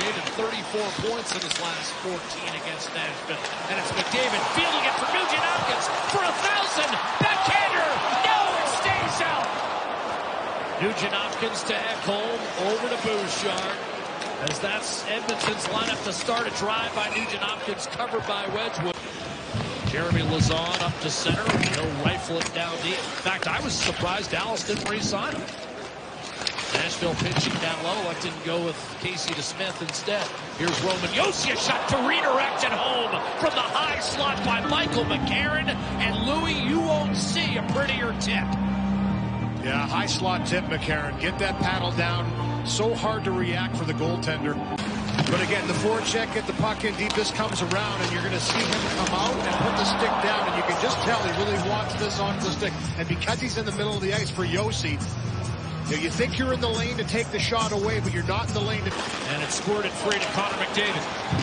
McDavid, 34 points in his last 14 against Nashville. And it's McDavid fielding it for Nugent-Hopkins for 1,000. Backhander! No, it stays out. Nugent-Hopkins to Ekholm, over to Bouchard. As that's Edmonton's lineup to start a drive by Nugent-Hopkins, covered by Wedgwood. Jeremy Lauzon up to center. He'll rifle it down deep. In fact, I was surprised Dallas didn't re-sign him. Nashville pitching down low, electing to go with Casey DeSmith instead. Here's Roman Josi, a shot to redirect it home from the high slot by Michael McCarron. And Louis, you won't see a prettier tip. Yeah, high slot tip, McCarron. Get that paddle down. So hard to react for the goaltender. But again, the forecheck, get the puck in deep. This comes around, and you're going to see him come out and put the stick down. And you can just tell he really wants this onto the stick. And because he's in the middle of the ice for Josi, you think you're in the lane to take the shot away, but you're not in the lane to... And it's squirted free to Connor McDavid.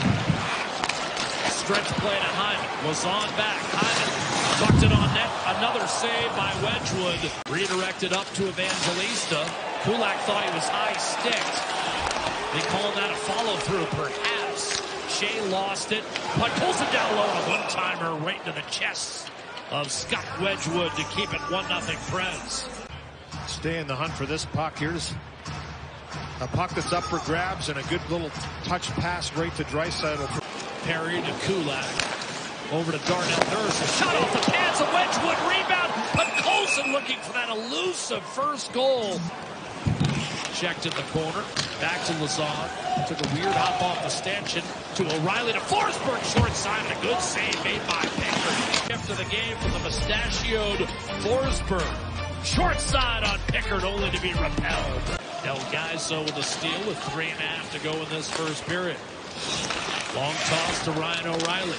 Stretch play to Hyman. Lauzon back. Hyman tucked it on net. Another save by Wedgwood. Redirected up to Evangelista. Kulak thought he was high-sticked. They call that a follow-through, perhaps. Shea lost it. Puck pulls it down low. A one-timer right into the chest of Scott Wedgwood to keep it 1-0 Preds. Stay in the hunt for this puck. Here's a puck that's up for grabs and a good little touch pass right to Draisaitl. Perry to Kulak. Over to Darnell Nurse. A shot off the pads of Wedgwood. Rebound. But Colson looking for that elusive first goal. Checked in the corner. Back to Lauzon. Took a weird hop off the stanchion to O'Reilly to Forsberg. Short side and a good save made by Pickard. After the game from the mustachioed Forsberg. Short side on Pickard, only to be repelled. El Gaiso with a steal with 3.5 to go in this first period. Long toss to Ryan O'Reilly.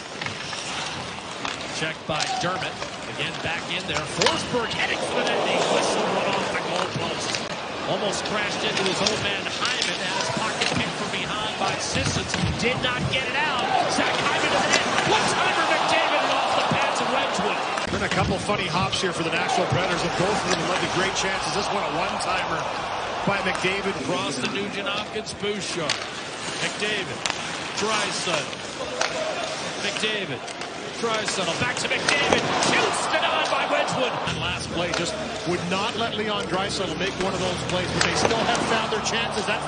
Checked by Dermott. Again back in there. Forsberg heading for the net. He whistled one off the goalpost. Almost crashed into his own man Hyman. Had his pocket kicked from behind by Sissons. Did not get it out. Zach Hyman to the net. One-timer McDavid and off the pads of Wedgwood. Been a couple funny hops here for the Nashville Predators, and both of them led to great chances. This one a one-timer by McDavid. Across the Nugent-Hopkins, Bouchard. McDavid. Draisaitl. McDavid. Draisaitl. Back to McDavid. Shoots, denied by Wedgwood. And last play just would not let Leon Draisaitl make one of those plays, but they still have found their chances. That's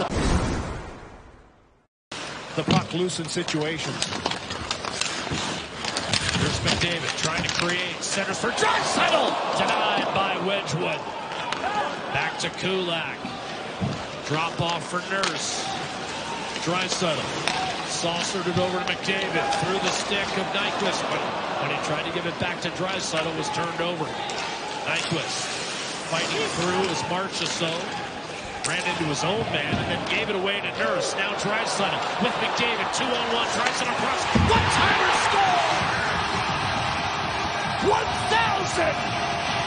the puck loose in situations. Here's McDavid trying to create. Centers for Draisaitl. Denied by Wedgwood. Back to Kulak. Drop off for Nurse. Draisaitl. Saucered it over to McDavid. Through the stick of Nyquist. But when he tried to give it back to Draisaitl, was turned over. Nyquist fighting through as Marchessault. Ran into his own man and then gave it away to Nurse. Now Draisaitl with McDavid. 2-on-1. Draisaitl across. One-timer score! 1,000!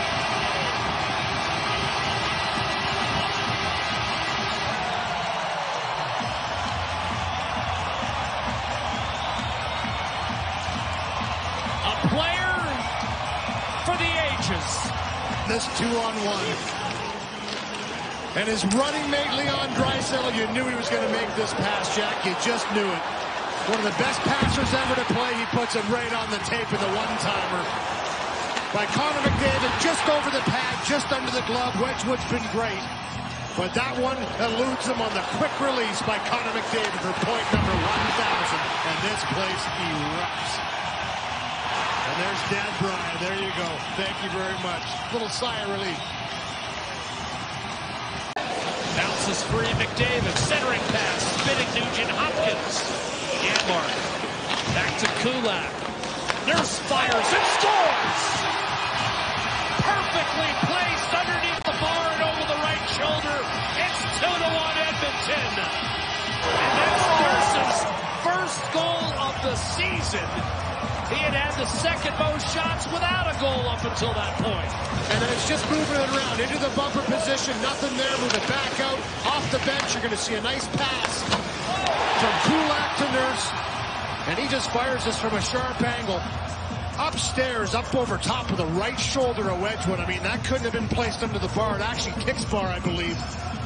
A player for the ages. This 2-on-1. And his running mate, Leon Draisaitl, you knew he was going to make this pass, Jack. You just knew it. One of the best passers ever to play. He puts it right on the tape in the one-timer. By Connor McDavid, just over the pad, just under the glove. Wedgwood's been great. But that one eludes him on the quick release by Connor McDavid for point number 1,000. And this place erupts. And there's Dad Brian. There you go. Thank you very much. Little sigh of relief. Bounces free McDavid. Centering pass. Spinning Nugent-Hopkins. Janmark. Back to Kulak. Nurse fires and scores! Perfectly placed underneath the bar and over the right shoulder. It's 2-1 Edmonton. And that's Nurse's first goal of the season. He had had the second most shots without a goal up until that point. And then it's just moving it around into the bumper position. Nothing there. Move it back out. Off the bench, you're going to see a nice pass from Kulak to Nurse. And he just fires this from a sharp angle. Upstairs, up over top of the right shoulder of Wedgwood. I mean, that couldn't have been placed under the bar. It actually kicks bar, I believe.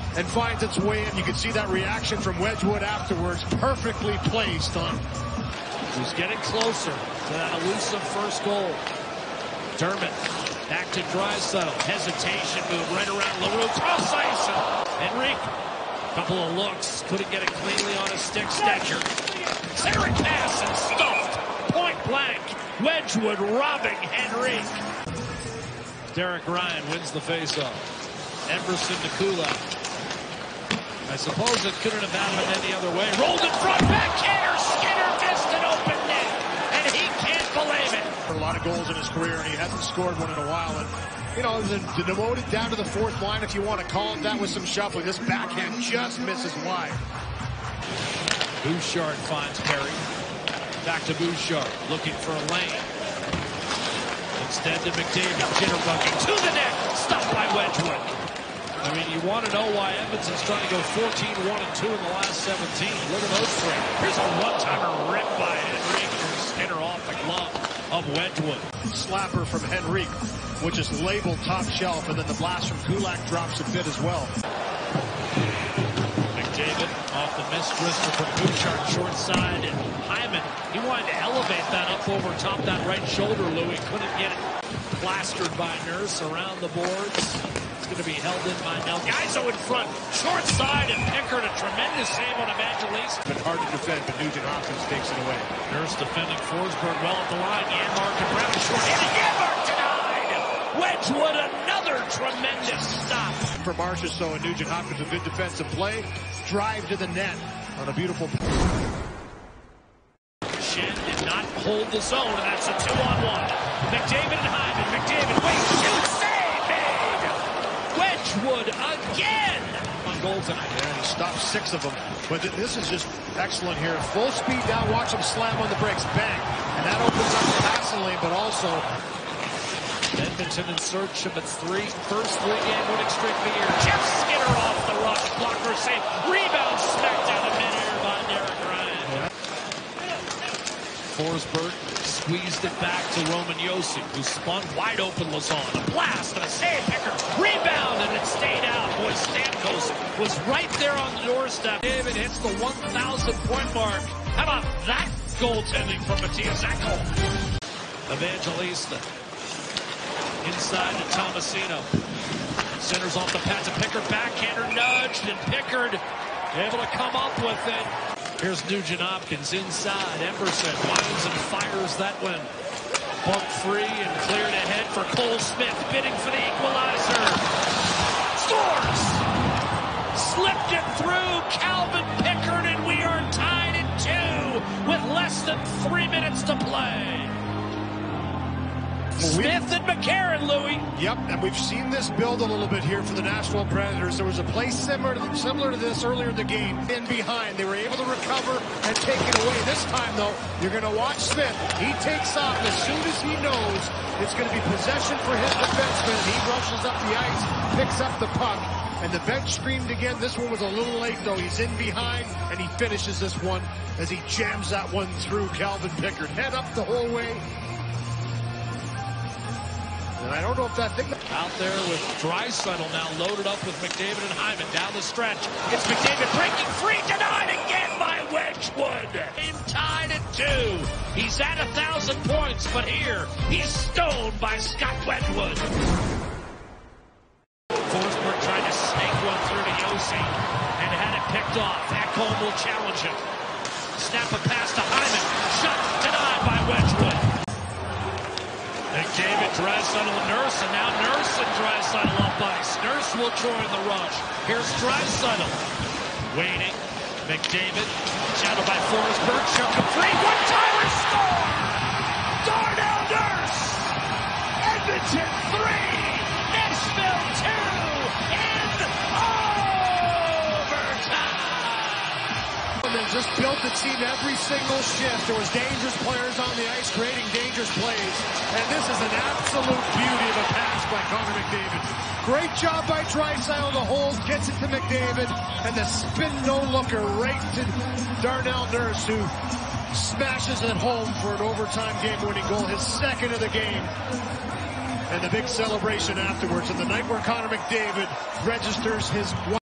and finds its way in. You can see that reaction from Wedgwood afterwards, perfectly placed on. Who's getting closer to that elusive first goal. Dermott back to Draisaitl. Hesitation move right around LaRue. Cross ice. Henrique. Couple of looks. Couldn't get it cleanly on his stick. Stetcher. Sarah pass and stuffed. Point blank. Wedgwood robbing Henrique. Derek Ryan wins the faceoff. Emberson to Kulak. I suppose it couldn't have happened any other way. Rolled in front. Backhander. Skinner missed an open net. And he can't believe it. A lot of goals in his career, and he hasn't scored one in a while. And, you know, demoted down to the fourth line, if you want to call it that, with some shuffling. This backhand just misses wide. Bouchard finds Perry. Back to Bouchard, looking for a lane. Instead to McDavid, jitterbugging to the net, stopped by Wedgwood. I mean, you want to know why Edmonton's trying to go 14-1-2 in the last 17. Look at those three. Here's a one-timer ripped by Henrique from Skinner off the glove of Wedgwood. Slapper from Henrique, which is labeled top shelf, and then the blast from Kulak drops a bit as well. McDavid off the missed wrister from Bouchard, short side, and Hyman, he wanted to elevate that up over top that right shoulder, Louis. Couldn't get it plastered by Nurse around the boards. It's going to be held in by Nel. Gaizo in front, short side, and Pickard, a tremendous save on Evangelista. Been hard to defend, but Nugent Hopkins takes it away. Nurse defending Forsberg well at the line. Janmark and Brown short. And Janmark denied! Wedgwood, another tremendous stop. For Marchessault and Nugent Hopkins, a good defensive play. Drive to the net on a beautiful. Shen did not hold the zone, and that's a 2-on-1. McDavid and Hyman. McDavid, wait, shoot, save, made! Wedgwood again! On goal tonight. Yeah, he stopped 6 of them. But this is just excellent here. Full speed down, watch him slam on the brakes. Bang! And that opens up the passing lane, but also Edmonton in search of its first three-game winning streak of the year. Jeff Skinner off the rush. Blocker save. Rebound smacked down the mid-air by Derek Ryan. Yeah. Forsberg squeezed it back to Roman Josi, who spun wide open Lazon. A blast and a save. Picker. Rebound, and it stayed out. Boy, Stamkos was right there on the doorstep. David hits the 1,000-point mark. How about that goaltending from Mattias Ekholm? Evangelista. Inside to Tomasino. Centers off the pass to Pickard. Backhander nudged, and Pickard able to come up with it. Here's Nugent Hopkins inside. Emberson winds and fires that one. Bump free and cleared ahead for Cole Smith, bidding for the equalizer. Scores! Slipped it through Calvin Pickard, and we are tied at 2 with less than 3 minutes to play. Smith and McCarron, Louis. Yep, and we've seen this build a little bit here for the Nashville Predators. There was a play similar to this earlier in the game. In behind, they were able to recover and take it away. This time, though, you're going to watch Smith. He takes off, and as soon as he knows it's going to be possession for his defenseman, he rushes up the ice, picks up the puck, and the bench screamed again. This one was a little late, though. He's in behind, and he finishes this one as he jams that one through Calvin Pickard. Head up the whole way. And I don't know if that thing out there with Draisaitl now loaded up with McDavid and Hyman down the stretch. It's McDavid breaking free, denied again by Wedgwood. Game tied at 2. He's at 1,000 points, but here he's stoned by Scott Wedgwood. Forsberg tried to snake one through to Josi and had it picked off. Ekholm will challenge him. Snap a pass to Hyman. Shot denied by Wedgwood. McDavid, Draisaitl, and Nurse, and now Nurse and Draisaitl up ice. Nurse will join the rush. Here's Draisaitl. Waiting. McDavid, shadowed by Forsberg, shook him free. One-timer score! Darnell Nurse! Edmonton 3, Nashville 2, in overtime! Just built the team every single shift. There was dangerous players on the ice creating dangerous plays. And this is an absolute beauty of a pass by Connor McDavid. Great job by Draisaitl to hold, gets it to McDavid, and the spin no-looker right to Darnell Nurse, who smashes it home for an overtime game-winning goal, his second of the game. And the big celebration afterwards, and the night where Connor McDavid registers his